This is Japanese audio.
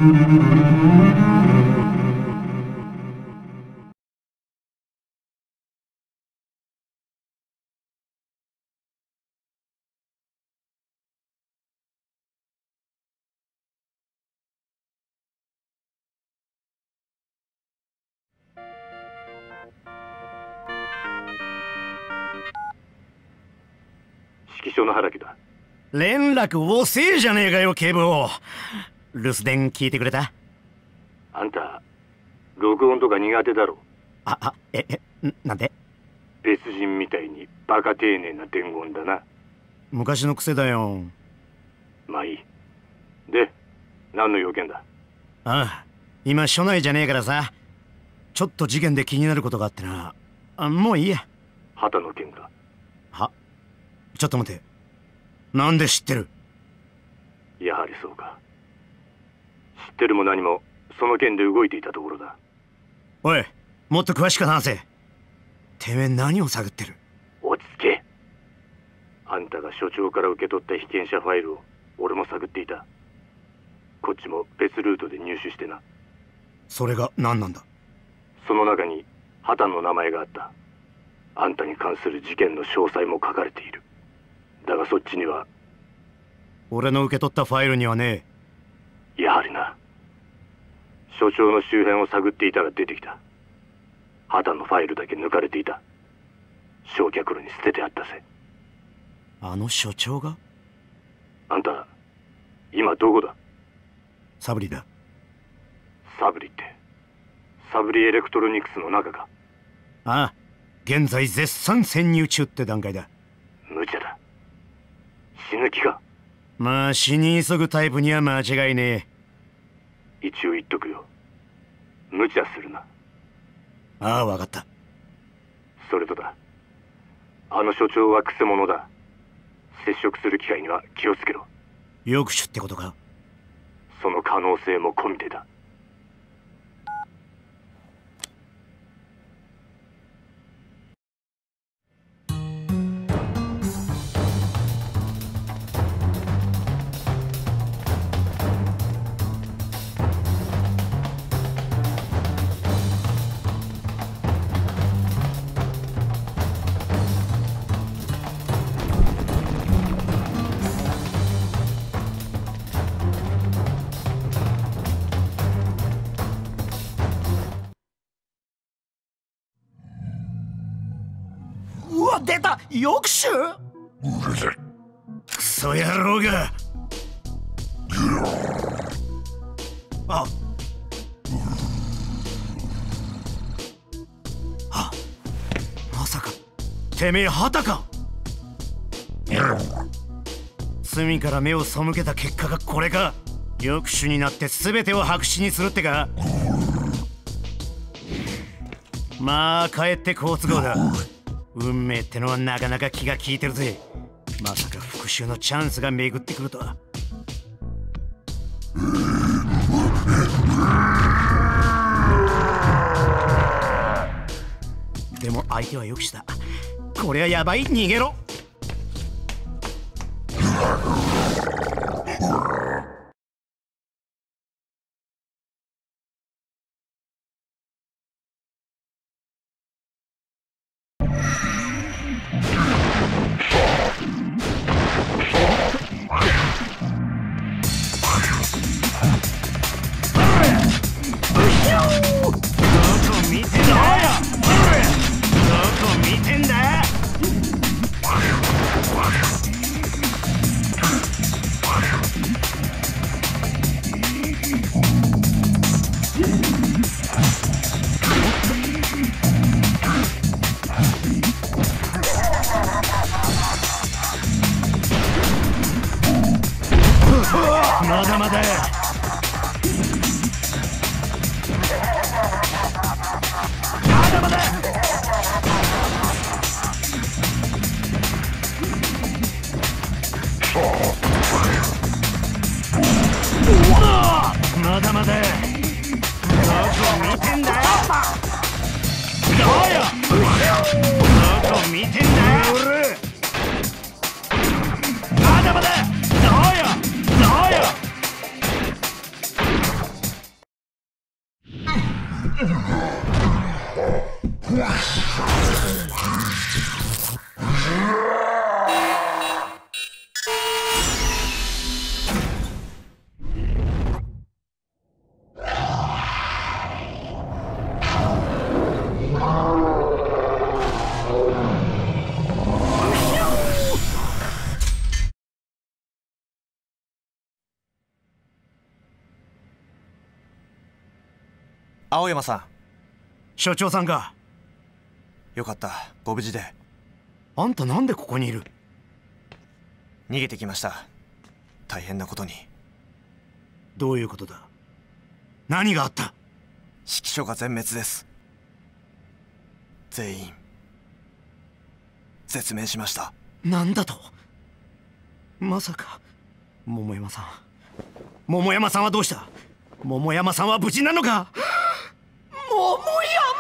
指揮所の原木だ。 連絡遅えじゃねえかよ、警部補。留守電聞いてくれた？ あんた録音とか苦手だろ。 なんで？ 別人みたいにバカ丁寧な伝言だな。 昔の癖だよ。 まあいい。で、何の用件だ？ 今署内じゃねえからさ、ちょっと事件で気になることがあってな。もういいや。 畑の件か？ ちょっと待て。なんで知ってる？ やはりそうか。知ってるも何もその件で動いていたところだ。 おい、もっと詳しく話せ。てめえ何を探ってる？ 落ち着け。あんたが所長から受け取った被験者ファイルを俺も探っていた。こっちも別ルートで入手してな。 それが何なんだ？ その中に畑の名前があった。あんたに関する事件の詳細も書かれている。だがそっちには。 俺の受け取ったファイルにはねえ。やはりな。所長の周辺を探っていたら出てきた。畑のファイルだけ抜かれていた。焼却炉に捨ててあったぜ。 あの所長が？ あんた今どこだ？ サブリだ。 サブリってサブリエレクトロニクスの中か？ 現在絶賛潜入中って段階だ。 無茶だ。死ぬ気か？ まあ死に急ぐタイプには間違いねえ。一応言っとくよ。無茶するな。 分かった。 それとだ。あの所長はくせ者だ。接触する機会には気をつけろ。 抑止ってことか？ その可能性も込みでだ。 出た！抑止？ うるさい。 クソ野郎が。まさかてめえ畑か？罪から目を背けた結果がこれか？抑止になって全てを白紙にするってか？まあかえって好都合だ。運命ってのはなかなか気が利いてるぜ。まさか復讐のチャンスが巡ってくるとは。でも相手は抑止だ。こりゃやばい。逃げろ。まだまだ。まだまだ。どこ見てんだよ。どこ見てんだよ。まだまだ。どうよ。 青山さん。 所長さんか。 よかった、ご無事で。 あんたなんでここにいる？ 逃げてきました。大変なことに。 どういうことだ？何があった？ 指揮所が全滅です。全員絶命しました。 なんだと？まさか桃山さん。桃山さんはどうした？桃山さんは無事なのか？桃山